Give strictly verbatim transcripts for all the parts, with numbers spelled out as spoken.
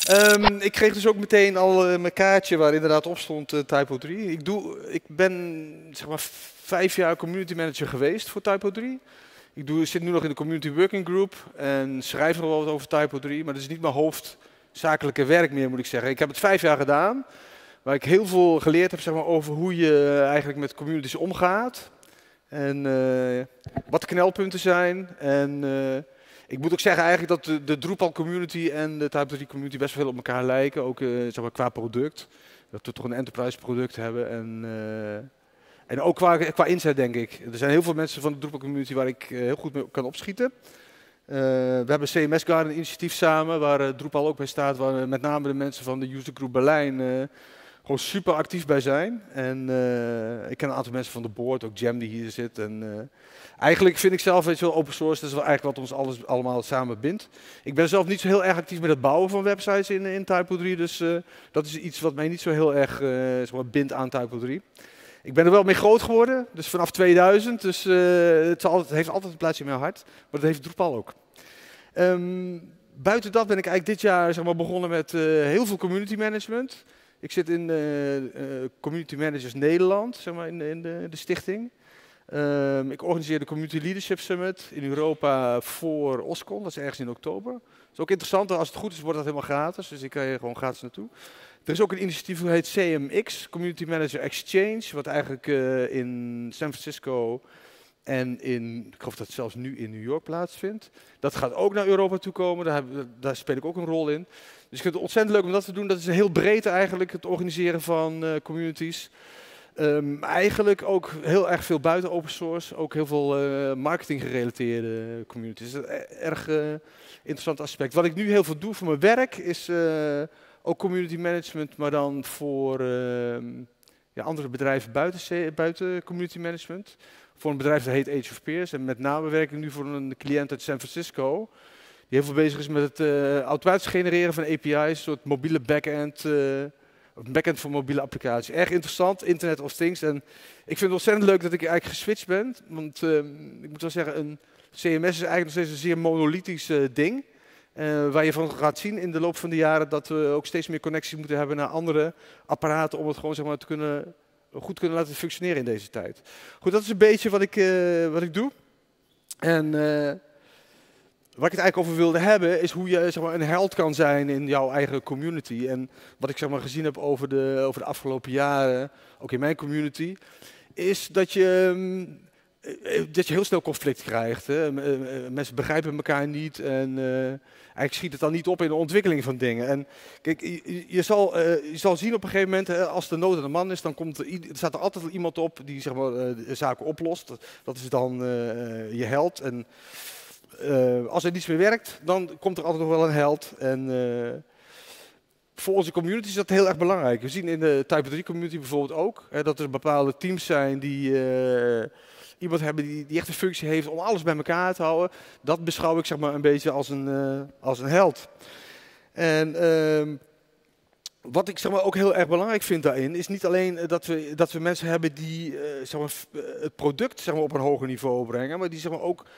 Um, ik kreeg dus ook meteen al uh, mijn kaartje waar inderdaad op stond uh, Typo drie. Ik, doe, ik ben zeg maar vijf jaar community manager geweest voor Typo drie. Ik doe, zit nu nog in de community working group en schrijf nog wel wat over Typo drie, maar dat is niet mijn hoofdzakelijke werk meer, moet ik zeggen. Ik heb het vijf jaar gedaan, waar ik heel veel geleerd heb zeg maar, over hoe je eigenlijk met communities omgaat. En uh, wat de knelpunten zijn. En uh, ik moet ook zeggen eigenlijk dat de, de Drupal community en de Typo drie community best wel veel op elkaar lijken. Ook uh, zeg maar, qua product. Dat we toch een enterprise product hebben. En, uh, en ook qua, qua inzet denk ik. Er zijn heel veel mensen van de Drupal community waar ik uh, heel goed mee kan opschieten. Uh, we hebben een C M S Garden initiatief samen, waar uh, Drupal ook bij staat. Waar uh, met name de mensen van de User Group Berlijn uh, gewoon super actief bij zijn. En uh, ik ken een aantal mensen van de board, ook Jam die hier zit. En, uh, eigenlijk vind ik zelf, weet je wel, open source, dat is wel eigenlijk wat ons alles allemaal samen bindt. Ik ben zelf niet zo heel erg actief met het bouwen van websites in, in Typo drie, dus uh, dat is iets wat mij niet zo heel erg uh, zeg maar, bindt aan Typo drie. Ik ben er wel mee groot geworden, dus vanaf tweeduizend, dus uh, het, altijd, het heeft altijd een plaatsje in mijn hart, maar dat heeft Drupal ook. Um, buiten dat ben ik eigenlijk dit jaar zeg maar, begonnen met uh, heel veel community management. Ik zit in uh, uh, Community Managers Nederland, zeg maar, in, de, in de, de stichting. Um, ik organiseer de Community Leadership Summit in Europa voor OSCON, dat is ergens in oktober. Dat is ook interessant, als het goed is wordt dat helemaal gratis, dus ik kan je gewoon gratis naartoe. Er is ook een initiatief dat heet C M X, Community Manager Exchange, wat eigenlijk uh, in San Francisco en in, ik geloof dat het zelfs nu in New York plaatsvindt. Dat gaat ook naar Europa toe komen, daar, heb, daar speel ik ook een rol in. Dus ik vind het ontzettend leuk om dat te doen. Dat is heel breed eigenlijk, het organiseren van uh, communities. Um, eigenlijk ook heel erg veel buiten open source, ook heel veel uh, marketing gerelateerde communities. Dat is een erg uh, interessant aspect. Wat ik nu heel veel doe voor mijn werk is uh, ook community management, maar dan voor uh, ja, andere bedrijven buiten, buiten community management. Voor een bedrijf dat heet Age of Peers en met name werk ik nu voor een cliënt uit San Francisco. Die heel veel bezig is met het uh, automatisch genereren van A P I's, een soort mobiele backend, uh, backend voor mobiele applicaties. Erg interessant, Internet of Things. En ik vind het ontzettend leuk dat ik eigenlijk geswitcht ben. Want uh, ik moet wel zeggen, een C M S is eigenlijk nog steeds een zeer monolithisch uh, ding. Uh, waar je van gaat zien in de loop van de jaren dat we ook steeds meer connecties moeten hebben naar andere apparaten om het gewoon zeg maar, te kunnen, goed kunnen laten functioneren in deze tijd. Goed, dat is een beetje wat ik, uh, wat ik doe. En uh, waar ik het eigenlijk over wilde hebben, is hoe je zeg maar, een held kan zijn in jouw eigen community. En wat ik zeg maar, gezien heb over de, over de afgelopen jaren, ook in mijn community, is dat je, dat je heel snel conflict krijgt. Hè. Mensen begrijpen elkaar niet en uh, eigenlijk schiet het dan niet op in de ontwikkeling van dingen. En kijk, je, je, zal, uh, je zal zien op een gegeven moment, hè, als de nood aan de man is, dan komt er, er staat er altijd iemand op die zeg maar, uh, de zaken oplost. Dat is dan uh, je held. En Uh, als er niets meer werkt, dan komt er altijd nog wel een held. En uh, voor onze community is dat heel erg belangrijk. We zien in de Typo drie community bijvoorbeeld ook, hè, dat er bepaalde teams zijn die uh, iemand hebben die, die echt een functie heeft om alles bij elkaar te houden. Dat beschouw ik zeg maar, een beetje als een, uh, als een held. En uh, wat ik zeg maar, ook heel erg belangrijk vind daarin, is niet alleen dat we, dat we mensen hebben die uh, zeg maar, het product zeg maar, op een hoger niveau brengen, maar die zeg maar, ook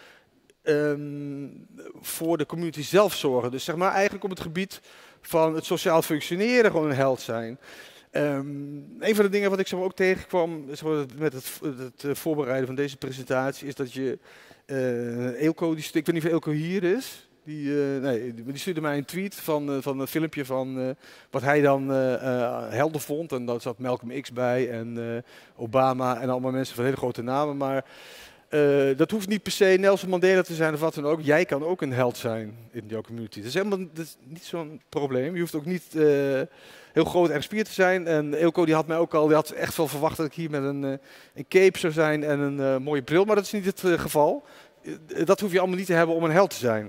Um, voor de community zelf zorgen. Dus zeg maar eigenlijk op het gebied van het sociaal functioneren gewoon een held zijn. Um, een van de dingen wat ik zeg maar, ook tegenkwam zeg maar, met het, het voorbereiden van deze presentatie is dat je uh, Eelco, die, ik weet niet of Eelco hier is. Die, uh, nee, die stuurde mij een tweet van, uh, van een filmpje van uh, wat hij dan uh, uh, helder vond. En daar zat Malcolm X bij en uh, Obama en allemaal mensen van hele grote namen. Maar Uh, dat hoeft niet per se Nelson Mandela te zijn of wat dan ook. Jij kan ook een held zijn in jouw community. Dat is helemaal dat is niet zo'n probleem. Je hoeft ook niet uh, heel groot en gespierd te zijn. En Eelco die had mij ook al, die had echt wel verwacht dat ik hier met een, uh, een cape zou zijn en een uh, mooie bril. Maar dat is niet het uh, geval. Uh, dat hoef je allemaal niet te hebben om een held te zijn.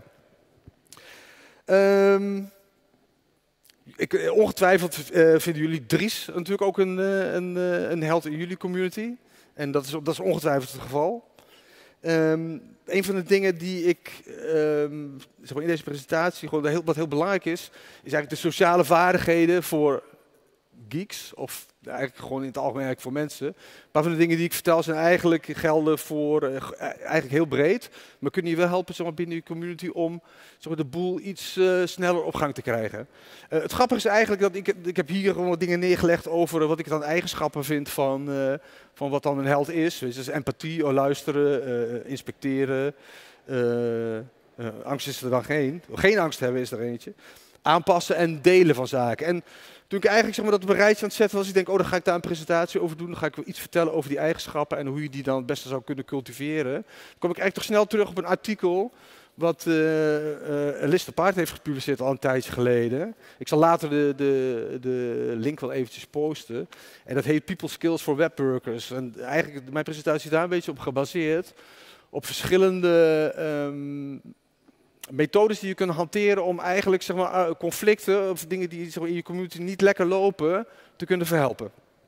Um, ik, ongetwijfeld uh, vinden jullie Dries natuurlijk ook een, uh, een, uh, een held in jullie community. En dat is, dat is ongetwijfeld het geval. Um, een van de dingen die ik um, zeg maar in deze presentatie, gewoon heel, wat heel belangrijk is, is eigenlijk de sociale vaardigheden voor geeks, of eigenlijk gewoon in het algemeen eigenlijk voor mensen. Een paar van de dingen die ik vertel zijn eigenlijk gelden voor, uh, eigenlijk heel breed, maar kunnen je wel helpen, zeg maar, binnen je community om, zeg maar, de boel iets uh, sneller op gang te krijgen. Uh, het grappige is eigenlijk dat ik, ik heb hier gewoon wat dingen neergelegd over wat ik dan eigenschappen vind van, uh, van wat dan een held is. Dus, dus empathie, oh, luisteren, uh, inspecteren. Uh, uh, angst is er dan geen. Geen angst hebben is er eentje. Aanpassen en delen van zaken. En toen ik eigenlijk, zeg maar, dat op een rijtje aan het zetten was, ik denk, oh, dan ga ik daar een presentatie over doen. Dan ga ik wel iets vertellen over die eigenschappen en hoe je die dan het beste zou kunnen cultiveren. Dan kom ik eigenlijk toch snel terug op een artikel wat uh, uh, Lister Paard heeft gepubliceerd al een tijdje geleden. Ik zal later de, de, de link wel eventjes posten. En dat heet People Skills for Webworkers. En eigenlijk, mijn presentatie is daar een beetje op gebaseerd. Op verschillende um, methodes die je kunt hanteren om eigenlijk, zeg maar, conflicten of dingen die, zeg maar, in je community niet lekker lopen, te kunnen verhelpen.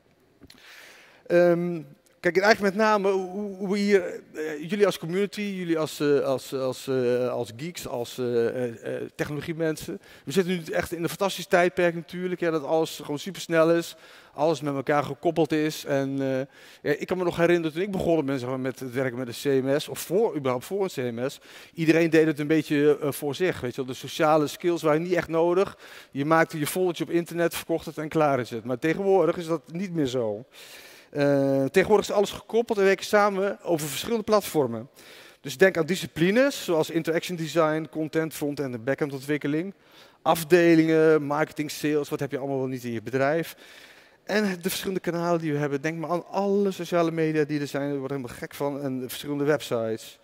Um, kijk, eigenlijk met name hoe, hoe hier, uh, jullie als community, jullie als, uh, als, als, uh, als geeks, als uh, uh, technologiemensen. We zitten nu echt in een fantastisch tijdperk natuurlijk, ja, dat alles gewoon supersnel is. Alles met elkaar gekoppeld is. En uh, ja, ik kan me nog herinneren toen ik begon met, zeg maar, met het werken met een C M S, of voor, überhaupt voor een C M S. Iedereen deed het een beetje uh, voor zich. Weet je wel. De sociale skills waren niet echt nodig. Je maakte je foldertje op internet, verkocht het en klaar is het. Maar tegenwoordig is dat niet meer zo. Uh, tegenwoordig is alles gekoppeld en werken samen over verschillende platformen. Dus denk aan disciplines, zoals interaction design, content, front-end en back-end ontwikkeling. Afdelingen, marketing, sales, wat heb je allemaal wel niet in je bedrijf. En de verschillende kanalen die we hebben. Denk maar aan alle sociale media die er zijn. Daar word ik helemaal gek van. En de verschillende websites.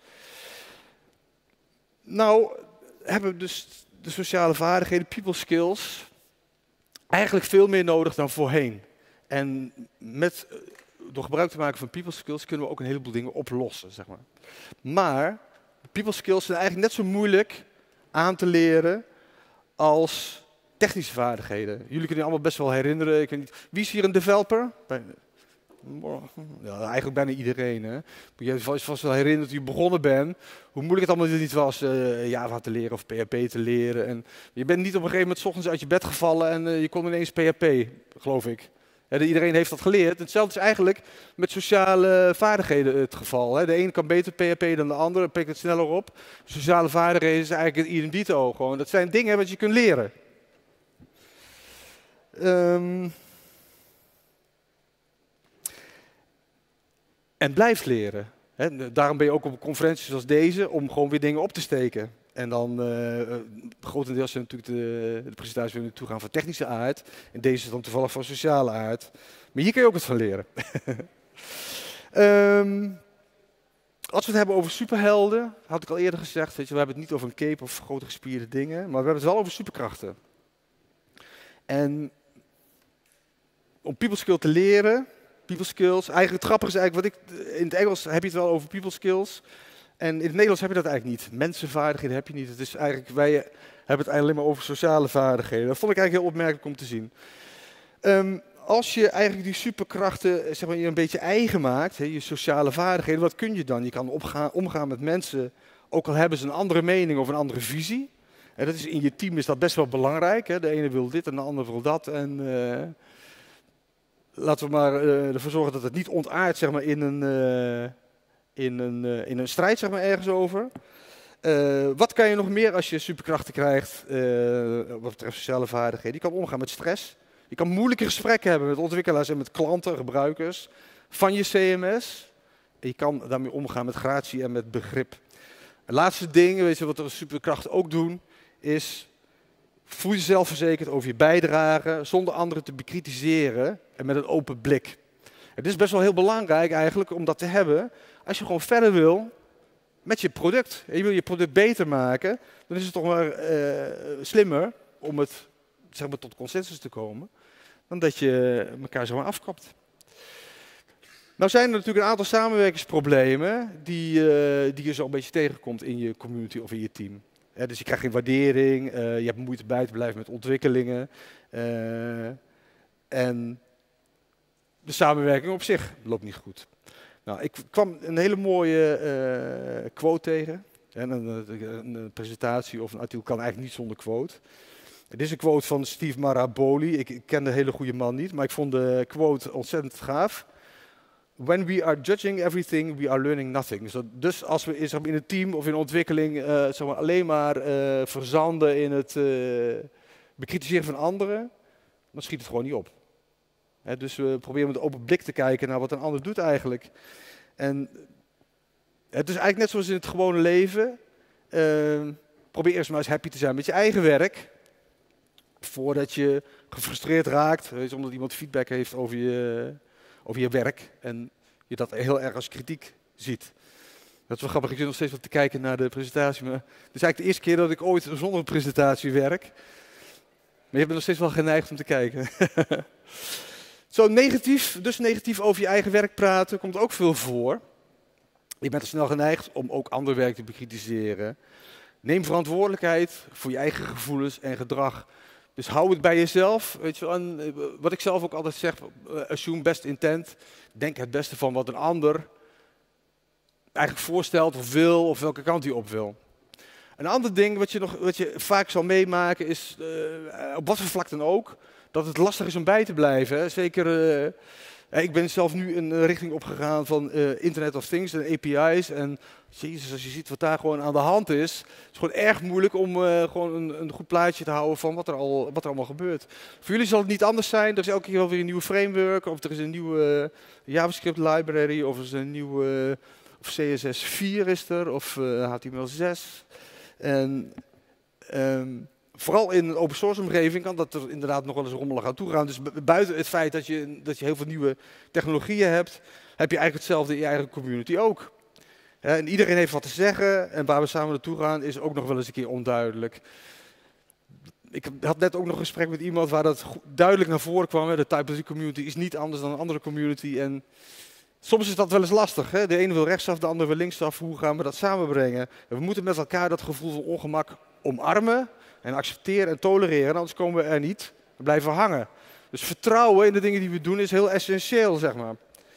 Nou, hebben we dus de sociale vaardigheden, people skills, eigenlijk veel meer nodig dan voorheen. En met, door gebruik te maken van people skills kunnen we ook een heleboel dingen oplossen, zeg maar. Maar people skills zijn eigenlijk net zo moeilijk aan te leren als technische vaardigheden. Jullie kunnen je allemaal best wel herinneren. Ik weet niet, wie is hier een developer? Bij, ja, eigenlijk bijna iedereen. Hè? Je hebt vast, vast wel herinnerd dat je begonnen bent. Hoe moeilijk het allemaal niet was uh, Java te leren of P H P te leren. En je bent niet op een gegeven moment 's ochtends uit je bed gevallen en uh, je kon ineens P H P, geloof ik. Ja, iedereen heeft dat geleerd. Hetzelfde is eigenlijk met sociale vaardigheden het geval. Hè? De ene kan beter P H P dan de andere, pikt het sneller op. Sociale vaardigheden is eigenlijk het idem dito. Gewoon. Dat zijn dingen wat je kunt leren. Um, en blijft leren. He, daarom ben je ook op conferenties zoals deze om gewoon weer dingen op te steken. En dan uh, grotendeels zijn natuurlijk de, de presentaties waar we naartoe gaan van technische aard. En deze is dan toevallig van sociale aard. Maar hier kun je ook wat van leren. um, als we het hebben over superhelden, had ik al eerder gezegd, weet je, we hebben het niet over een cape of grote gespierde dingen, maar we hebben het wel over superkrachten. En om people skills te leren, people skills, eigenlijk het grappige is eigenlijk, wat ik, in het Engels heb je het wel over people skills. En in het Nederlands heb je dat eigenlijk niet. Mensenvaardigheden heb je niet. Het is eigenlijk, wij hebben het eigenlijk alleen maar over sociale vaardigheden. Dat vond ik eigenlijk heel opmerkelijk om te zien. Um, als je eigenlijk die superkrachten, zeg maar, je een beetje eigen maakt, he, je sociale vaardigheden, wat kun je dan? Je kan opgaan, omgaan met mensen, ook al hebben ze een andere mening of een andere visie. En dat is, in je team is dat best wel belangrijk. Hè? De ene wil dit en de ander wil dat. En uh, laten we maar uh, ervoor zorgen dat het niet ontaardt, zeg maar, in een, uh, in een, uh, in een strijd, zeg maar, ergens over. Uh, wat kan je nog meer als je superkrachten krijgt, uh, wat betreft sociale vaardigheden? Je kan omgaan met stress. Je kan moeilijke gesprekken hebben met ontwikkelaars en met klanten, gebruikers van je C M S. En je kan daarmee omgaan met gratie en met begrip. Het laatste ding, weet je, wat de superkrachten ook doen, is voel je zelfverzekerd over je bijdrage, zonder anderen te bekritiseren en met een open blik. Het is best wel heel belangrijk eigenlijk om dat te hebben als je gewoon verder wil met je product. En je wil je product beter maken, dan is het toch maar uh, slimmer om het, zeg maar, tot consensus te komen, dan dat je elkaar zomaar afkapt. Nou zijn er natuurlijk een aantal samenwerkingsproblemen die, uh, die je zo een beetje tegenkomt in je community of in je team. Ja, dus je krijgt geen waardering, uh, je hebt moeite bij te blijven met ontwikkelingen. Uh, en de samenwerking op zich loopt niet goed. Nou, ik kwam een hele mooie uh, quote tegen. En een, een, een presentatie of een artikel kan eigenlijk niet zonder quote. Dit is een quote van Steve Maraboli. Ik, ik ken de hele goede man niet, maar ik vond de quote ontzettend gaaf. When we are judging everything, we are learning nothing. Dus, dus als we in, in een team of in ontwikkeling uh, zeg maar, alleen maar uh, verzanden in het uh, bekritiseren van anderen, dan schiet het gewoon niet op. He, dus we proberen met een open blik te kijken naar wat een ander doet eigenlijk. En het is eigenlijk net zoals in het gewone leven. Uh, probeer eerst maar eens happy te zijn met je eigen werk. Voordat je gefrustreerd raakt, weet, omdat iemand feedback heeft over je, over je werk. En je dat heel erg als kritiek ziet. Dat is wel grappig, ik zit nog steeds wat te kijken naar de presentatie. Maar het is eigenlijk de eerste keer dat ik ooit zonder een presentatie werk. Maar je bent nog steeds wel geneigd om te kijken. Zo negatief, dus negatief over je eigen werk praten, komt ook veel voor. Je bent er snel geneigd om ook ander werk te bekritiseren. Neem verantwoordelijkheid voor je eigen gevoelens en gedrag. Dus hou het bij jezelf. Weet je, en wat ik zelf ook altijd zeg, assume best intent. Denk het beste van wat een ander eigenlijk voorstelt of wil, of welke kant hij op wil. Een ander ding wat je, nog, wat je vaak zal meemaken is, uh, op wat voor vlak dan ook, dat het lastig is om bij te blijven. Hè. Zeker, uh, ik ben zelf nu een richting opgegaan van uh, Internet of Things en A P I's. En jezus, als je ziet wat daar gewoon aan de hand is, is het gewoon erg moeilijk om uh, gewoon een, een goed plaatje te houden van wat er, al, wat er allemaal gebeurt. Voor jullie zal het niet anders zijn. Er is elke keer wel weer een nieuwe framework, of er is een nieuwe uh, JavaScript library, of er is een nieuwe uh, of C S S vier is er, of uh, H T M L zes. En um, vooral in een open source omgeving kan dat er inderdaad nog wel eens rommelig aan toe gaan. Dus buiten het feit dat je, dat je heel veel nieuwe technologieën hebt, heb je eigenlijk hetzelfde in je eigen community ook. Ja, en iedereen heeft wat te zeggen en waar we samen naartoe gaan is ook nog wel eens een keer onduidelijk. Ik had net ook nog een gesprek met iemand waar dat duidelijk naar voren kwam. Hè. De Type drie community is niet anders dan een andere community. En soms is dat wel eens lastig. Hè? De ene wil rechtsaf, de andere wil linksaf. Hoe gaan we dat samenbrengen? En we moeten met elkaar dat gevoel van ongemak omarmen en accepteren en tolereren. Anders komen we er niet. We blijven hangen. Dus vertrouwen in de dingen die we doen is heel essentieel, zeg maar.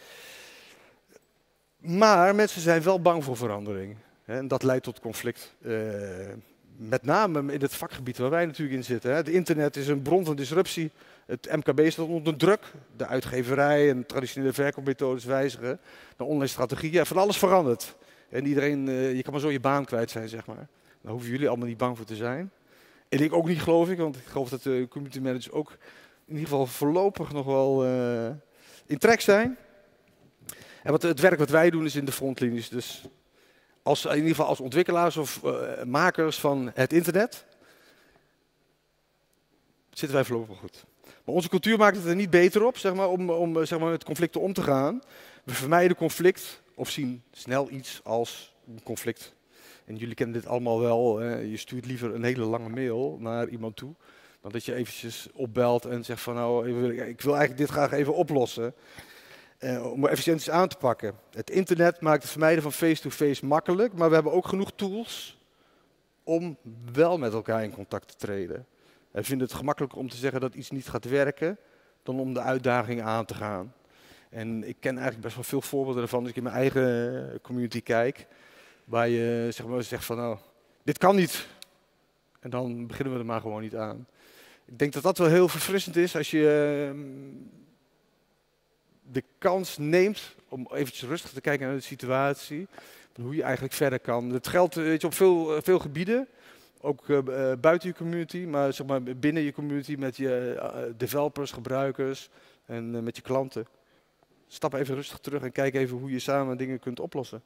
Maar mensen zijn wel bang voor verandering. Hè? En dat leidt tot conflict. Uh, met name in het vakgebied waar wij natuurlijk in zitten. Hè? Het internet is een bron van disruptie. Het M K B staat onder druk. De uitgeverij en traditionele verkoopmethodes wijzigen. De online strategieën. Van alles verandert. En iedereen, uh, je kan maar zo je baan kwijt zijn, zeg maar. Daar hoeven jullie allemaal niet bang voor te zijn. En ik ook niet, geloof ik. Want ik geloof dat de community managers ook in ieder geval voorlopig nog wel uh, in trek zijn. En wat, het werk wat wij doen is in de frontlinies. Dus als, in ieder geval als ontwikkelaars of uh, makers van het internet zitten wij voorlopig goed. Maar onze cultuur maakt het er niet beter op, zeg maar, om, om zeg maar, met conflicten om te gaan. We vermijden conflict of zien snel iets als een conflict. En jullie kennen dit allemaal wel. Eh, je stuurt liever een hele lange mail naar iemand toe, dan dat je eventjes opbelt en zegt van nou, ik wil eigenlijk dit graag even oplossen. Uh, om efficiëntie aan te pakken. Het internet maakt het vermijden van face-to-face makkelijk, maar we hebben ook genoeg tools om wel met elkaar in contact te treden. Wij vinden het gemakkelijker om te zeggen dat iets niet gaat werken, dan om de uitdaging aan te gaan. En ik ken eigenlijk best wel veel voorbeelden ervan, als ik in mijn eigen community kijk, waar je zeg maar, zegt van nou, dit kan niet. En dan beginnen we er maar gewoon niet aan. Ik denk dat dat wel heel verfrissend is als je uh, de kans neemt om eventjes rustig te kijken naar de situatie, van hoe je eigenlijk verder kan. Dat geldt weet je, op veel, veel gebieden, ook uh, buiten je community, maar, zeg maar binnen je community met je uh, developers, gebruikers en uh, met je klanten. Stap even rustig terug en kijk even hoe je samen dingen kunt oplossen.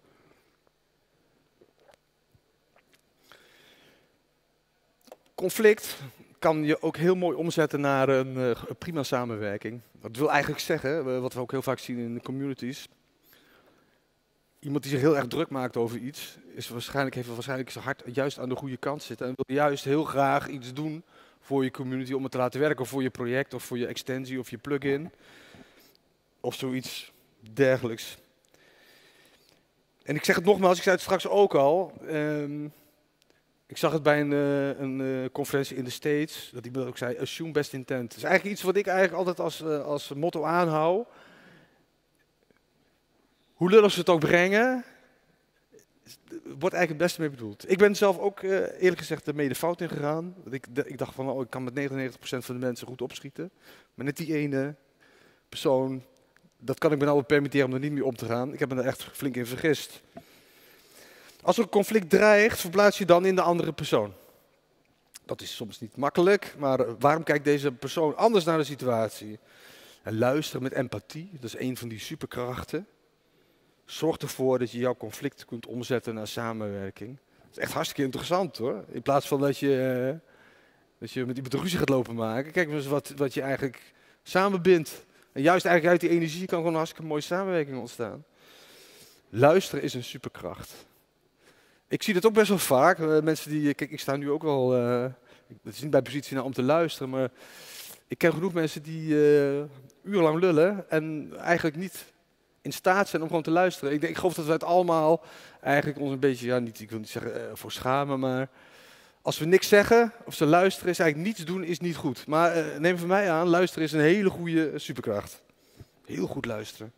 Conflict kan je ook heel mooi omzetten naar een uh, prima samenwerking. Dat wil eigenlijk zeggen, wat we ook heel vaak zien in de communities. Iemand die zich heel erg druk maakt over iets, is waarschijnlijk, heeft waarschijnlijk zijn hart juist aan de goede kant zitten. En wil juist heel graag iets doen voor je community om het te laten werken. Of voor je project, of voor je extensie, of je plugin. Of zoiets dergelijks. En ik zeg het nogmaals, ik zei het straks ook al. Um, Ik zag het bij een, uh, een uh, conferentie in de States, dat iemand ook zei, assume best intent. Dat is eigenlijk iets wat ik eigenlijk altijd als, uh, als motto aanhoud. Hoe lullig ze het ook brengen, wordt eigenlijk het beste mee bedoeld. Ik ben zelf ook uh, eerlijk gezegd ermee de fout in gegaan. Ik, ik dacht van, oh, ik kan met negenennegentig procent van de mensen goed opschieten. Maar net die ene persoon, dat kan ik me nou wel permitteren om er niet mee om te gaan. Ik heb me er echt flink in vergist. Als er een conflict dreigt, verplaats je dan in de andere persoon. Dat is soms niet makkelijk, maar waarom kijkt deze persoon anders naar de situatie? En luisteren met empathie, dat is een van die superkrachten. Zorg ervoor dat je jouw conflict kunt omzetten naar samenwerking. Dat is echt hartstikke interessant hoor. In plaats van dat je, uh, dat je met iemand ruzie gaat lopen maken. Kijk eens wat, wat je eigenlijk samenbindt. En juist eigenlijk uit die energie kan gewoon een hartstikke mooie samenwerking ontstaan. Luisteren is een superkracht. Ik zie dat ook best wel vaak. Uh, mensen die, kijk, ik sta nu ook wel, uh, het is niet bij positie nou om te luisteren, maar ik ken genoeg mensen die uh, urenlang lullen en eigenlijk niet in staat zijn om gewoon te luisteren. Ik, denk, ik geloof dat we het allemaal eigenlijk ons een beetje, ja, niet, ik wil niet zeggen uh, voor schamen, maar als we niks zeggen of ze luisteren, is eigenlijk niets doen is niet goed. Maar uh, neem van mij aan, luisteren is een hele goede superkracht. Heel goed luisteren.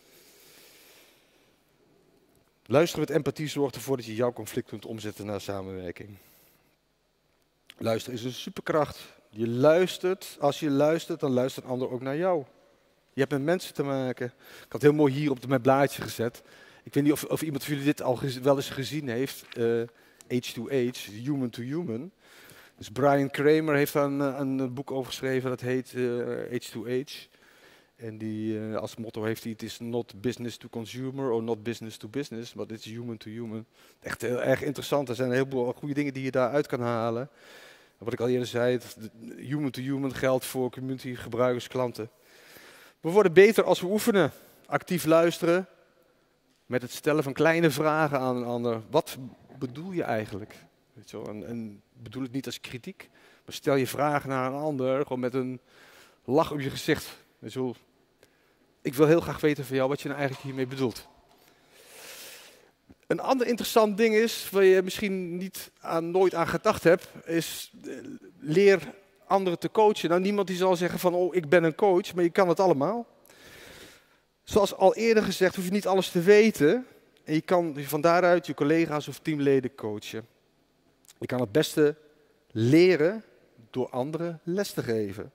Luisteren met empathie zorgt ervoor dat je jouw conflict kunt omzetten naar samenwerking. Luisteren is een superkracht. Je luistert, als je luistert, dan luistert een ander ook naar jou. Je hebt met mensen te maken. Ik had heel mooi hier op mijn blaadje gezet. Ik weet niet of, of iemand van jullie dit al wel eens gezien heeft. Uh, Age to Age, Human to Human. Dus Brian Kramer heeft daar een, een boek over geschreven, dat heet uh, Age to Age. En die uh, als motto heeft hij, het is not business to consumer or not business to business, maar het is human to human. Echt heel erg interessant. Er zijn een heleboel goede dingen die je daaruit kan halen. En wat ik al eerder zei, het, human to human geldt voor community, gebruikers, klanten. We worden beter als we oefenen. Actief luisteren met het stellen van kleine vragen aan een ander. Wat bedoel je eigenlijk? Weet je wel? En, en bedoel het niet als kritiek, maar stel je vragen naar een ander gewoon met een lach op je gezicht. Weet je wel? Ik wil heel graag weten van jou wat je nou eigenlijk hiermee bedoelt. Een ander interessant ding is, waar je misschien niet aan, nooit aan gedacht hebt, is leer anderen te coachen. Nou, niemand die zal zeggen van, oh, ik ben een coach, maar je kan het allemaal. Zoals al eerder gezegd, hoef je niet alles te weten. En je kan van daaruit je collega's of teamleden coachen. Je kan het beste leren door anderen les te geven.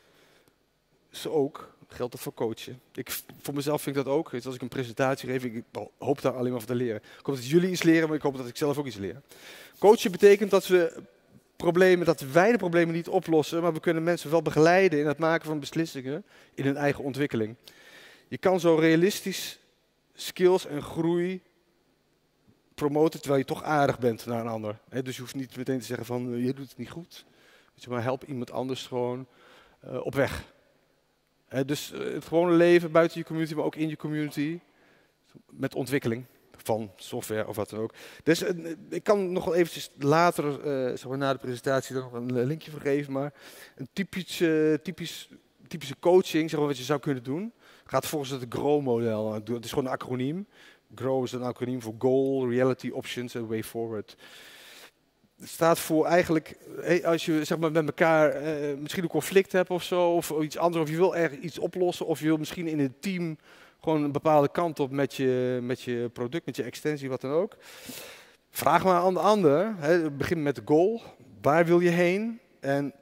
Zo ook geldt dat voor coachen. Ik, voor mezelf vind ik dat ook. Als ik een presentatie geef, ik hoop daar alleen maar van te leren. Ik hoop dat jullie iets leren, maar ik hoop dat ik zelf ook iets leer. Coachen betekent dat we problemen, dat wij de problemen niet oplossen, maar we kunnen mensen wel begeleiden in het maken van beslissingen in hun eigen ontwikkeling. Je kan zo realistisch skills en groei promoten terwijl je toch aardig bent naar een ander. Dus je hoeft niet meteen te zeggen van, je doet het niet goed. Maar help iemand anders gewoon uh, op weg. He, dus uh, het gewone leven buiten je community, maar ook in je community. Met ontwikkeling van software of wat dan ook. Dus uh, ik kan nog wel eventjes later, uh, zeg maar na de presentatie, er nog een linkje voor geven. Maar een typisch, uh, typisch, typische coaching, zeg maar wat je zou kunnen doen, gaat volgens het GROW-model. Het is gewoon een acroniem. GROW is een acroniem voor Goal, Reality, Options en Way Forward. Het staat voor eigenlijk, als je zeg maar, met elkaar uh, misschien een conflict hebt of zo, of iets anders, of je wil ergens iets oplossen, of je wil misschien in een team gewoon een bepaalde kant op met je, met je product, met je extensie, wat dan ook. Vraag maar aan de ander, hè, begin met de goal, waar wil je heen en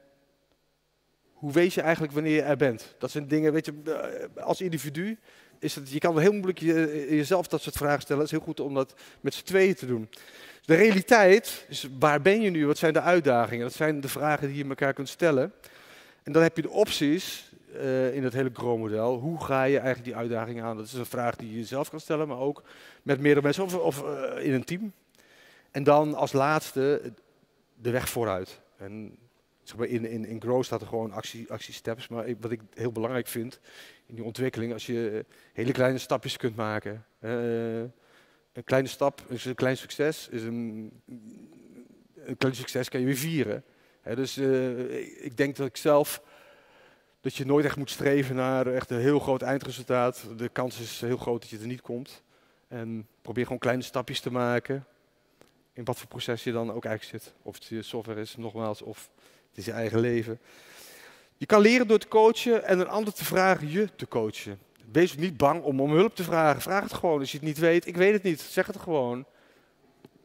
hoe weet je eigenlijk wanneer je er bent? Dat zijn dingen, weet je, als individu is het, je kan wel heel moeilijk je, jezelf dat soort vragen stellen, het is heel goed om dat met z'n tweeën te doen. De realiteit is, waar ben je nu? Wat zijn de uitdagingen? Dat zijn de vragen die je elkaar kunt stellen. En dan heb je de opties uh, in het hele GROW-model. Hoe ga je eigenlijk die uitdagingen aan? Dat is een vraag die je zelf kan stellen, maar ook met meerdere mensen of, of uh, in een team. En dan als laatste de weg vooruit. En zeg maar, in, in, in GROW staat er gewoon actie, actiesteps. Maar ik, wat ik heel belangrijk vind in die ontwikkeling, als je hele kleine stapjes kunt maken. Uh, Een kleine stap is een klein succes, is een, een klein succes kan je weer vieren. He, dus uh, ik denk dat ik zelf, dat je nooit echt moet streven naar echt een heel groot eindresultaat. De kans is heel groot dat je er niet komt. En probeer gewoon kleine stapjes te maken, in wat voor proces je dan ook eigenlijk zit. Of het je software is, nogmaals, of het is je eigen leven. Je kan leren door te coachen en een ander te vragen je te coachen. Wees niet bang om om hulp te vragen. Vraag het gewoon. Als je het niet weet, ik weet het niet. Zeg het gewoon.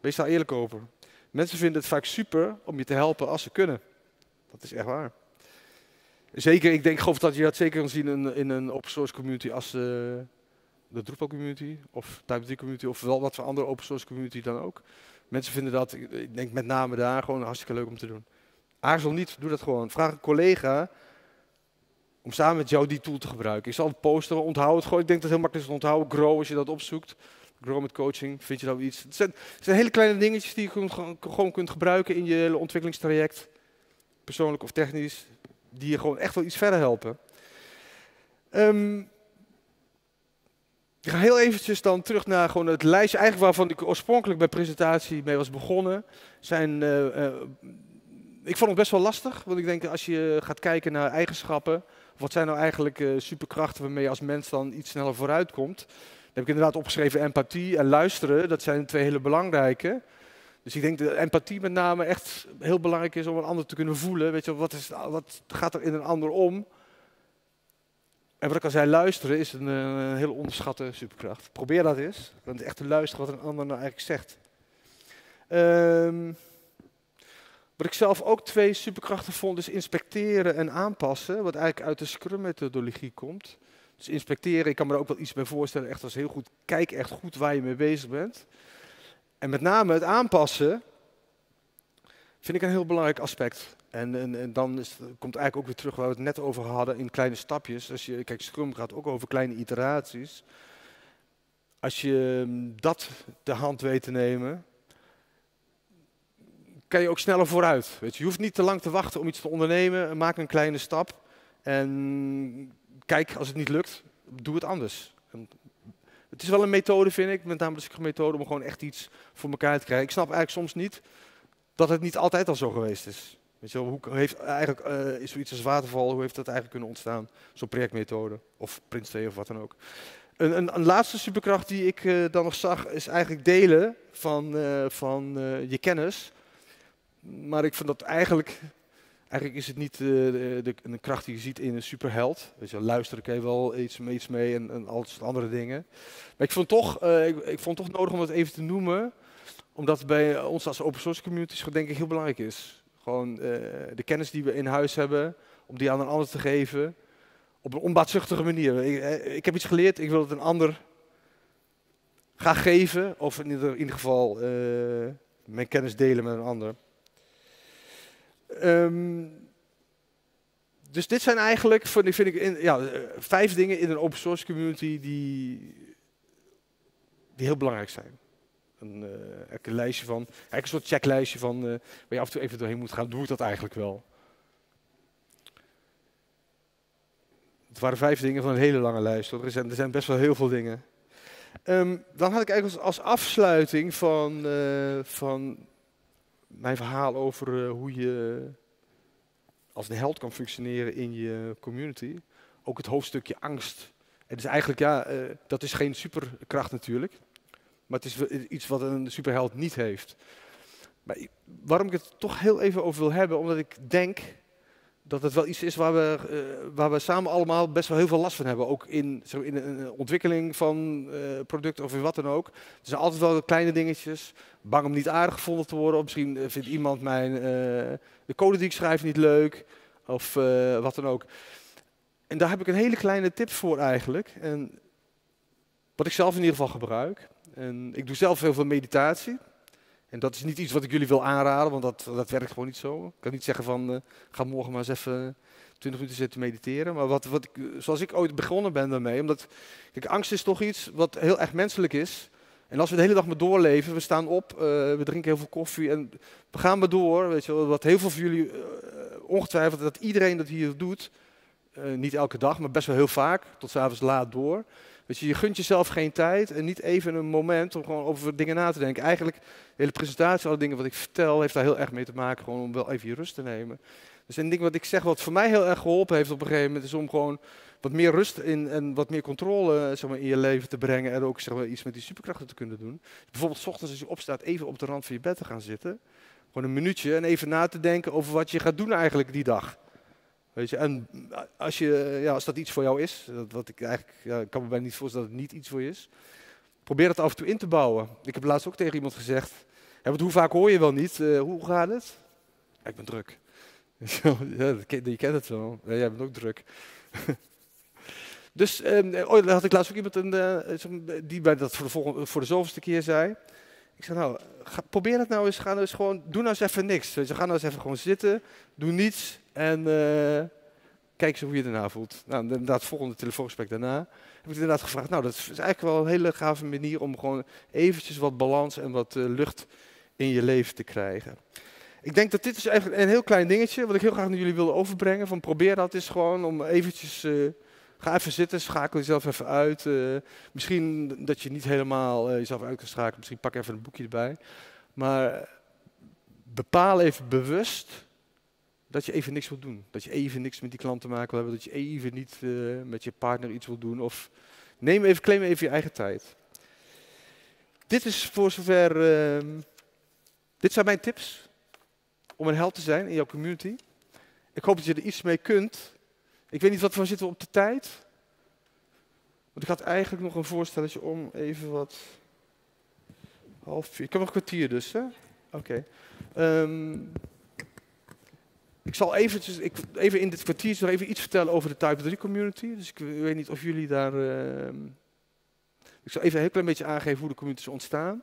Wees daar eerlijk over. Mensen vinden het vaak super om je te helpen als ze kunnen. Dat is echt waar. Zeker, ik denk geloof dat je dat zeker kan zien in, in een open source community als uh, de Drupal community of Type drie community of wel wat voor andere open source community dan ook. Mensen vinden dat, ik denk met name daar, gewoon hartstikke leuk om te doen. Aarzel niet, doe dat gewoon. Vraag een collega om samen met jou die tool te gebruiken. Ik zal het posten, onthoud het gewoon. Ik denk dat het heel makkelijk is te onthouden. Grow, als je dat opzoekt. Grow met coaching, vind je dat iets. Het zijn, het zijn hele kleine dingetjes die je gewoon kunt gebruiken in je hele ontwikkelingstraject. Persoonlijk of technisch. Die je gewoon echt wel iets verder helpen. Um, ik ga heel eventjes dan terug naar gewoon het lijstje, eigenlijk waarvan ik oorspronkelijk bij presentatie mee was begonnen. Zijn, uh, uh, ik vond het best wel lastig, want ik denk als je gaat kijken naar eigenschappen, wat zijn nou eigenlijk uh, superkrachten waarmee je als mens dan iets sneller vooruit komt. Dan heb ik inderdaad opgeschreven empathie en luisteren, dat zijn twee hele belangrijke. Dus ik denk dat empathie met name echt heel belangrijk is om een ander te kunnen voelen. Weet je, wat, is, wat gaat er in een ander om? En wat ik al zei, luisteren is een, een hele onderschatte superkracht. Probeer dat eens, want echt te luisteren wat een ander nou eigenlijk zegt. Um, wat ik zelf ook twee superkrachten vond, is inspecteren en aanpassen. Wat eigenlijk uit de Scrum-methodologie komt. Dus inspecteren, ik kan me er ook wel iets bij voorstellen, echt als heel goed, kijk echt goed waar je mee bezig bent. En met name het aanpassen vind ik een heel belangrijk aspect. En, en, en dan is, komt eigenlijk ook weer terug waar we het net over hadden in kleine stapjes. Als je, kijk, Scrum gaat ook over kleine iteraties. Als je dat de hand weet te nemen, kan je ook sneller vooruit. Weet je. je hoeft niet te lang te wachten om iets te ondernemen. Maak een kleine stap en kijk, als het niet lukt, doe het anders. En het is wel een methode, vind ik, met name de Scrum-methode, om gewoon echt iets voor elkaar te krijgen. Ik snap eigenlijk soms niet dat het niet altijd al zo geweest is. Weet je wel, hoe heeft eigenlijk uh, is zoiets als waterval, hoe heeft dat eigenlijk kunnen ontstaan? Zo'n projectmethode of Prince twee of wat dan ook. Een, een, een laatste superkracht die ik uh, dan nog zag, is eigenlijk delen van, uh, van uh, je kennis. Maar ik vind dat eigenlijk, eigenlijk is het niet uh, de, de, een kracht die je ziet in een superheld. Weet je, luisteren kan je wel iets, iets mee en, en al soort andere dingen. Maar ik vond, toch, uh, ik, ik vond het toch nodig om het even te noemen, omdat het bij ons als open source communities denk ik heel belangrijk is. Gewoon uh, de kennis die we in huis hebben, om die aan een ander te geven, op een onbaatzuchtige manier. Ik, ik heb iets geleerd, ik wil het een ander graag geven, of in ieder, in ieder geval uh, mijn kennis delen met een ander. Um, dus dit zijn eigenlijk, vind ik, vind ik in, ja, vijf dingen in een open source community die, die heel belangrijk zijn. Een, uh, een lijstje van, eigenlijk een soort checklijstje van uh, waar je af en toe even doorheen moet gaan. Doe ik dat eigenlijk wel? Het waren vijf dingen van een hele lange lijst. Hoor. Er, zijn, er zijn best wel heel veel dingen. Um, dan had ik eigenlijk als, als afsluiting van, uh, van mijn verhaal over uh, hoe je als een held kan functioneren in je community. Ook het hoofdstukje angst. Het is eigenlijk, ja, uh, dat is geen superkracht natuurlijk. Maar het is iets wat een superheld niet heeft. Maar waarom ik het toch heel even over wil hebben, omdat ik denk dat het wel iets is waar we, uh, waar we samen allemaal best wel heel veel last van hebben. Ook in, zo in een ontwikkeling van uh, producten of in wat dan ook. Er zijn altijd wel kleine dingetjes. Bang om niet aardig gevonden te worden. Of misschien vindt iemand mijn, uh, de code die ik schrijf niet leuk. Of uh, wat dan ook. En daar heb ik een hele kleine tip voor eigenlijk. En wat ik zelf in ieder geval gebruik. En ik doe zelf heel veel meditatie. En dat is niet iets wat ik jullie wil aanraden, want dat, dat werkt gewoon niet zo. Ik kan niet zeggen van, uh, ga morgen maar eens even twintig minuten zitten mediteren. Maar wat, wat ik, zoals ik ooit begonnen ben daarmee, omdat, kijk, angst is toch iets wat heel erg menselijk is. En als we de hele dag maar doorleven, we staan op, uh, we drinken heel veel koffie en we gaan maar door. Weet je wel, wat heel veel van jullie, uh, ongetwijfeld dat iedereen dat hier doet, uh, niet elke dag, maar best wel heel vaak, tot 's avonds laat door. Weet je, je gunt jezelf geen tijd en niet even een moment om gewoon over dingen na te denken. Eigenlijk, de hele presentatie, alle dingen wat ik vertel, heeft daar heel erg mee te maken, gewoon om wel even je rust te nemen. Dus een ding wat ik zeg, wat voor mij heel erg geholpen heeft op een gegeven moment, is om gewoon wat meer rust in en wat meer controle zeg maar, in je leven te brengen en ook zeg maar, iets met die superkrachten te kunnen doen. Bijvoorbeeld 's ochtends als je opstaat, even op de rand van je bed te gaan zitten. Gewoon een minuutje en even na te denken over wat je gaat doen eigenlijk die dag. Weet je, en als, je, ja, als dat iets voor jou is, dat, wat ik eigenlijk, ja, ik kan me bijna niet voorstellen dat het niet iets voor je is, probeer dat af en toe in te bouwen. Ik heb laatst ook tegen iemand gezegd, want hoe vaak hoor je wel niet, uh, hoe gaat het? Ja, ik ben druk. Ja, je kent het wel. Ja, jij bent ook druk. Dus um, oh, had ik laatst ook iemand een, uh, die bij dat voor de, volgende, voor de zoveelste keer zei. Ik zei, nou, ga, probeer het nou eens, ga nou eens gewoon, doe nou eens even niks. Dus ga nou eens even gewoon zitten, doe niets en uh, kijk eens hoe je daarna voelt. Nou, inderdaad, het volgende telefoongesprek daarna heb ik inderdaad gevraagd. Nou, dat is eigenlijk wel een hele gave manier om gewoon eventjes wat balans en wat uh, lucht in je leven te krijgen. Ik denk dat dit is eigenlijk een heel klein dingetje, wat ik heel graag naar jullie wilde overbrengen. Van probeer dat eens gewoon om eventjes, uh, ga even zitten, schakel jezelf even uit. Uh, misschien dat je niet helemaal uh, jezelf uit kan schakelen, misschien pak even een boekje erbij. Maar bepaal even bewust dat je even niks wil doen. Dat je even niks met die klant te maken wil hebben, dat je even niet uh, met je partner iets wil doen. Of neem even, claim even je eigen tijd. Dit is voor zover, uh, dit zijn mijn tips om een held te zijn in jouw community. Ik hoop dat je er iets mee kunt. Ik weet niet wat we zitten op de tijd. Want ik had eigenlijk nog een voorstelletje om even wat... Half vier. Ik heb nog een kwartier dus, hè? Oké. Okay. Um, ik zal eventjes, ik, even in dit kwartiertje nog even iets vertellen over de Type drie community. Dus ik weet niet of jullie daar... Uh, ik zal even een heel klein beetje aangeven hoe de communities ontstaan.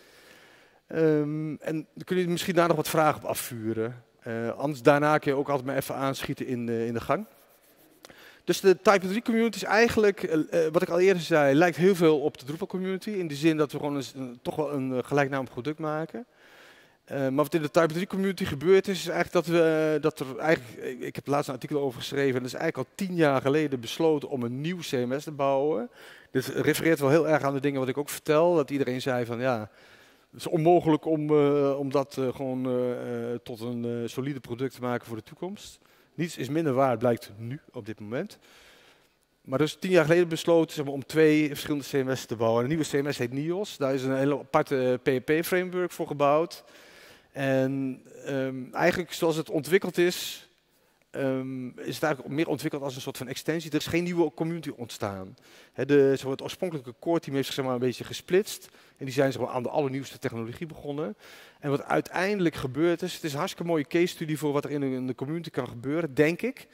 Um, en dan kun je misschien daar nog wat vragen op afvuren. Uh, anders daarna kun je ook altijd maar even aanschieten in, uh, in de gang. Dus de Type drie community is eigenlijk, uh, wat ik al eerder zei, lijkt heel veel op de Drupal community. In de zin dat we gewoon een, een, toch wel een uh, gelijknamig product maken. Uh, maar wat in de Type drie community gebeurd is, is eigenlijk dat we, uh, dat er eigenlijk, ik heb laatst een artikel over geschreven, en dat is eigenlijk al tien jaar geleden besloten om een nieuw C M S te bouwen. Dit refereert wel heel erg aan de dingen wat ik ook vertel, dat iedereen zei van ja, het is onmogelijk om, uh, om dat uh, gewoon uh, uh, tot een uh, solide product te maken voor de toekomst. Niets is minder waar, blijkt nu, op dit moment. Maar dus tien jaar geleden besloten zeg maar, om twee verschillende C M S's te bouwen. Een nieuwe C M S heet Nios, daar is een hele aparte P H P-framework voor gebouwd. En um, eigenlijk zoals het ontwikkeld is, um, is het eigenlijk meer ontwikkeld als een soort van extensie. Er is geen nieuwe community ontstaan. He, de, zo het oorspronkelijke core team heeft zich zeg maar, een beetje gesplitst. En die zijn zeg maar, aan de allernieuwste technologie begonnen. En wat uiteindelijk gebeurd is, het is een hartstikke mooie case study voor wat er in de, in de community kan gebeuren, denk ik.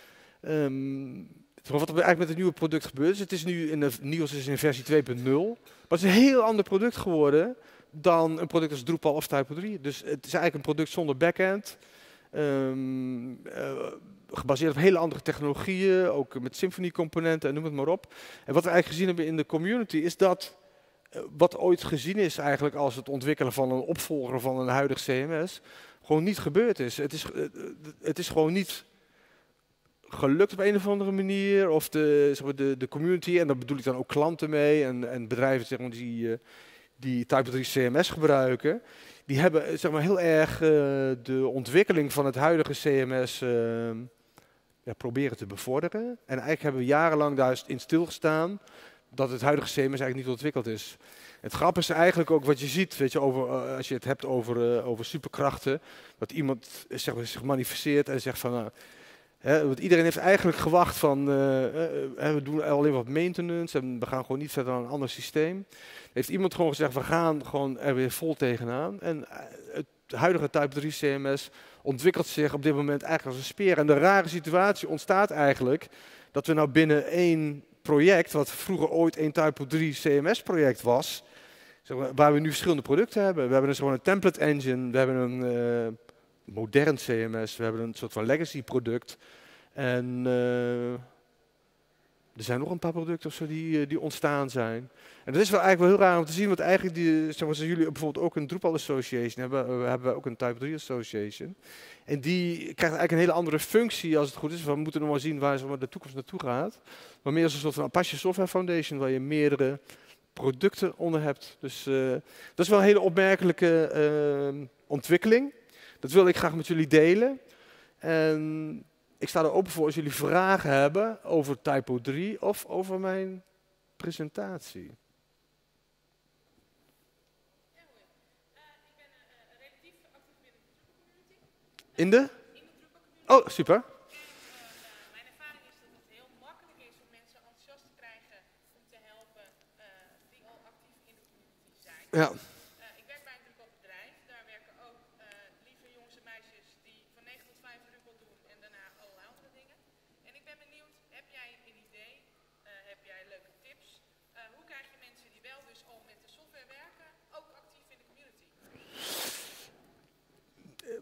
Um, wat er eigenlijk met het nieuwe product gebeurt is, het is nu in de Nios is in versie twee punt nul. Maar het is een heel ander product geworden dan een product als Drupal of Typo drie. Dus het is eigenlijk een product zonder backend. Um, uh, gebaseerd op hele andere technologieën, ook met Symfony componenten en noem het maar op. En wat we eigenlijk gezien hebben in de community is dat uh, wat ooit gezien is eigenlijk als het ontwikkelen van een opvolger van een huidig C M S, gewoon niet gebeurd is. Het is, uh, het is gewoon niet gelukt op een of andere manier. Of de, zeg maar, de, de community, en daar bedoel ik dan ook klanten mee en, en bedrijven zeg maar, die, uh, die Type drie C M S gebruiken. Die hebben zeg maar, heel erg uh, de ontwikkeling van het huidige C M S uh, ja, proberen te bevorderen. En eigenlijk hebben we jarenlang daar in stilgestaan dat het huidige C M S eigenlijk niet ontwikkeld is. Het grappige is eigenlijk ook wat je ziet, weet je, over, uh, als je het hebt over, uh, over superkrachten, dat iemand zeg maar, zich manifesteert en zegt van... Uh, He, want iedereen heeft eigenlijk gewacht van, uh, uh, we doen alleen wat maintenance en we gaan gewoon niet verder naar een ander systeem. Heeft iemand gewoon gezegd, we gaan gewoon er weer vol tegenaan. En het huidige Type drie C M S ontwikkelt zich op dit moment eigenlijk als een speer. En de rare situatie ontstaat eigenlijk dat we nou binnen één project, wat vroeger ooit een Type drie C M S project was, zeg maar, waar we nu verschillende producten hebben. We hebben dus gewoon een template engine, we hebben een... Uh, modern C M S, we hebben een soort van legacy product. En uh, er zijn nog een paar producten of zo die, die ontstaan zijn. En dat is wel eigenlijk wel heel raar om te zien, want eigenlijk die, zeg maar, zoals jullie bijvoorbeeld ook een Drupal Association hebben, we hebben ook een Type drie Association. En die krijgt eigenlijk een hele andere functie als het goed is. We moeten nog maar zien waar zeg maar, de toekomst naartoe gaat. Maar meer als een soort van Apache Software Foundation, waar je meerdere producten onder hebt. Dus uh, dat is wel een hele opmerkelijke uh, ontwikkeling. Dat wil ik graag met jullie delen. En ik sta er open voor als jullie vragen hebben over Typo drie of over mijn presentatie. Ja, uh, ik ben uh, relatief actief binnen de Drupal community. In de? In de Drupal community. Oh, super. En uh, mijn ervaring is dat het heel makkelijk is om mensen enthousiast te krijgen om te helpen uh, die al actief in de community zijn. Ja. Uh, ik werk bij een Drupal bedrijf.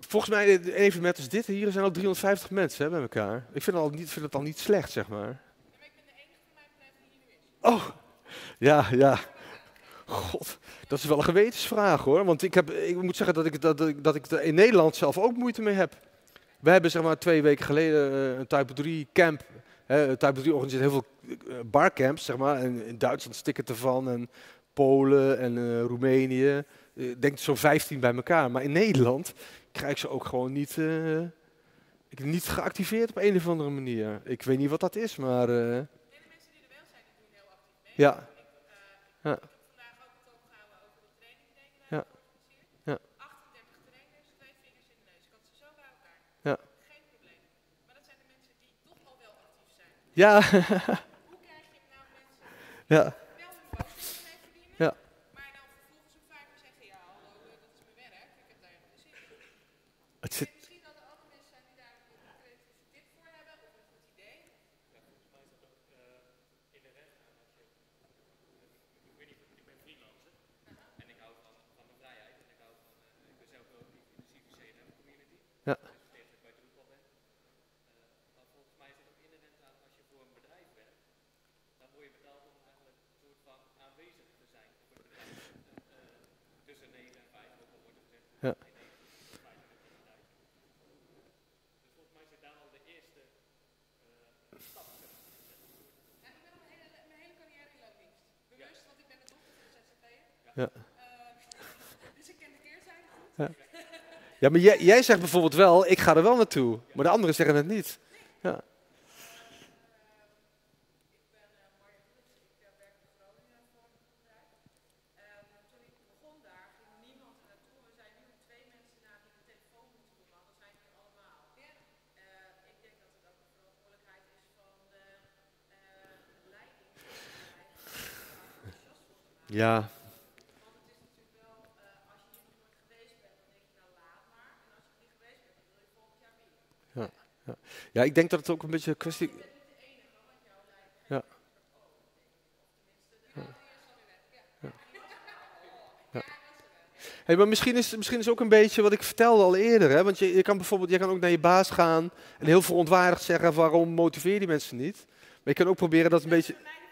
volgens mij, een evenement als dit hier zijn al driehonderdvijftig mensen hè, bij elkaar. Ik vind het, al niet, vind het al niet slecht, zeg maar. Ja, maar ik ben de enige van mijn bedrijf die hier nu is. Oh, ja, ja. God, dat is wel een gewetensvraag hoor. Want ik, heb, ik moet zeggen dat ik, dat, ik, dat ik er in Nederland zelf ook moeite mee heb. We hebben zeg maar twee weken geleden uh, een Typo drie camp. Hè, Typo drie organiseert heel veel uh, barcamps, zeg maar. En in Duitsland stikken ervan. En Polen en uh, Roemenië. Uh, ik denk zo'n vijftien bij elkaar. Maar in Nederland krijg ik ze ook gewoon niet, uh, ik, niet geactiveerd op een of andere manier. Ik weet niet wat dat is, maar... Uh, En de mensen die er wel zijn, die doen heel actief mee. ja. Ik, uh, Ja. ik heb vandaag ook een talk gehouden over de training die wij Ja. georganiseerd. Ja. achtendertig trainers, twee vingers in de neus. Ik had ze zo bij elkaar. Ja. Geen probleem. Maar dat zijn de mensen die toch al wel actief zijn. Ja. Hoe krijg je nou mensen Ja. wel een boodschap mee verdienen, Ja. maar dan vervolgens om vijf uur zeggen, ja hallo, uh, dat is mijn werk, ik heb daar helemaal geen zin in. Het zit... En misschien dat er andere mensen zijn die daar een creatieve tip voor hebben, of een goed idee. Ja, volgens mij is dat ook uh, inherent aan als je... Ik weet niet, ik ben freelancer uh-huh. en ik hou van, van mijn vrijheid en ik hou van... Uh, ik ben zelf ook in de C V C N M community. Ja. Dus ik dat ik bij Drupal ben. Uh, maar volgens mij is dat ook inherent aan als je voor een bedrijf werkt. Dan word je betaald om eigenlijk een soort van aanwezig te zijn op een bedrijf. Uh, uh, tussen negen en vijf, ook al wordt er gezegd. Ja. In negen en vijf in het bedrijf. Dus volgens mij zit daar al de eerste uh, stap. Zeg maar. Ja, ik ben al mijn hele, mijn hele carrière in loondienst. Bewust, want ik ben de dochter van de Z Z P'er. Ja. Uh, dus ik ken de keerzijde goed. Ja. Ja, maar jij, jij zegt bijvoorbeeld wel, ik ga er wel naartoe. Maar de anderen zeggen het niet. Ja. Ik ben uh, Marja Philips, ik uh, werk in Groningen voor een bedrijf. Um, toen ik begon daar ging niemand er naartoe. We zijn nu met twee mensen na die de telefoon moeten doen, anders zijn die allemaal. Uh, ik denk dat het ook een verantwoordelijkheid is van de uh, leiding van het bedrijf om daar enthousiast voor te maken. Ja. Want het is natuurlijk wel, uh, als je hier nog nooit geweest bent, dan denk je nou laat maar. En als je er niet geweest bent, dan wil je volgend jaar weer. Ja. Ja. Ja, ik denk dat het ook een beetje een kwestie... Je bent niet de enige, want jouw leiding geeft Ja. oh, denk ik. Of tenminste, de andere is alweer weg. Ja. Ja. Hey, maar misschien is, misschien is ook een beetje wat ik vertelde al eerder. Hè? Want je, je kan bijvoorbeeld je kan ook naar je baas gaan en heel verontwaardigd zeggen waarom motiveer je die mensen niet. Maar je kan ook proberen dat een beetje...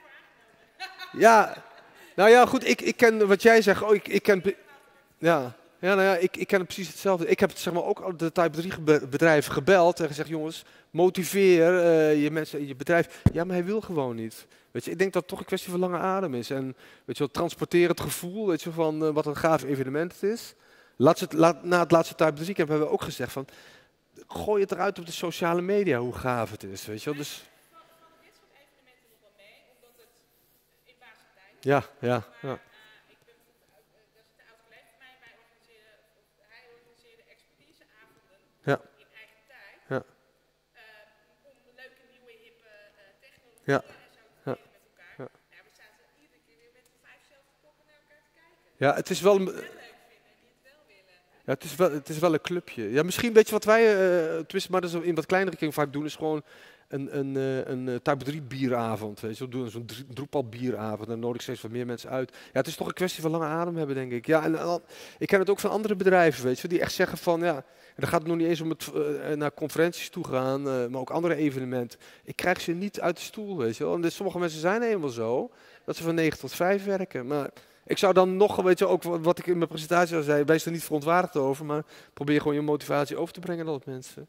Ja, nou ja, goed, ik, ik ken wat jij zegt. Oh, ik, ik ken... Ja, ja, nou ja, ik, ik ken precies hetzelfde. Ik heb het, zeg maar, ook de Typo drie gebe- bedrijven gebeld en gezegd, jongens, motiveer uh, je mensen in je bedrijf. Ja, maar hij wil gewoon niet. Weet je, ik denk dat het toch een kwestie van lange adem is. En weet je wel, transporteer het gevoel, weet je, van uh, wat een gaaf evenement het is. Laat het, laat, na het laatste Typo drie camp hebben we ook gezegd van, gooi het eruit op de sociale media hoe gaaf het is, weet je wel. Dus, Van, van dit soort evenementen nog wel mee, omdat het in basis tijd is. ja, ja, Maar ja. uh, ik ben vroeger, uh, dat is een oud collega van mij, wij organiseren, of hij organiseerde expertiseavonden Ja. in eigen tijd. Ja. Uh, om leuke nieuwe hippe uh, technologieën Ja. en zo te Ja. delen met elkaar. Ja. Ja, we zaten iedere keer weer met de vijf zelfde koppen naar elkaar te kijken. Ja, het is wel... Die een- het wel leuk vinden en die het wel willen. Ja, het is wel, het is wel een clubje. Ja, misschien weet je wat wij, uh, tenminste, maar dat is in wat kleinere kring vaak doen, is gewoon een, een, uh, een uh, Typo drie bieravond. Weet je, we doen zo'n drie- Drupal bieravond, dan nodig ik steeds wat meer mensen uit. Ja, het is toch een kwestie van lange adem hebben, denk ik. Ja, en uh, ik ken het ook van andere bedrijven, weet je, die echt zeggen van, ja, en dan gaat het nog niet eens om het uh, naar conferenties toe gaan, uh, maar ook andere evenementen. Ik krijg ze niet uit de stoel, weet je wel. En dus sommige mensen zijn eenmaal zo, dat ze van negen tot vijf werken, maar... Ik zou dan nog, weet je, ook wat ik in mijn presentatie al zei, wees er niet verontwaardigd over, maar probeer gewoon je motivatie over te brengen naar dat mensen.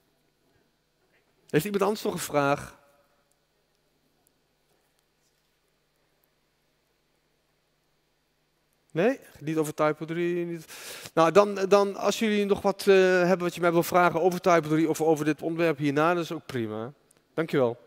Heeft iemand anders nog een vraag? Nee? Niet over Typo drie? Niet. Nou, dan, dan als jullie nog wat uh, hebben wat je mij wil vragen over Typo drie of over dit onderwerp hierna, dat is ook prima. Dankjewel.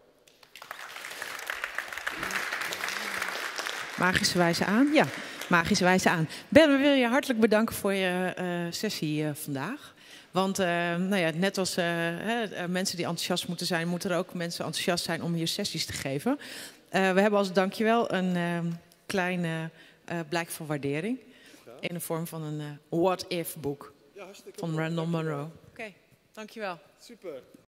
Magische wijze aan, ja. Magische wijze aan. Ben, we willen je hartelijk bedanken voor je uh, sessie uh, vandaag. Want uh, nou ja, net als uh, hè, mensen die enthousiast moeten zijn, moeten er ook mensen enthousiast zijn om hier sessies te geven. Uh, we hebben als dankjewel een uh, klein uh, blijk van waardering. In de vorm van een uh, what-if boek van Randall Munroe. Oké, okay, dankjewel. Super.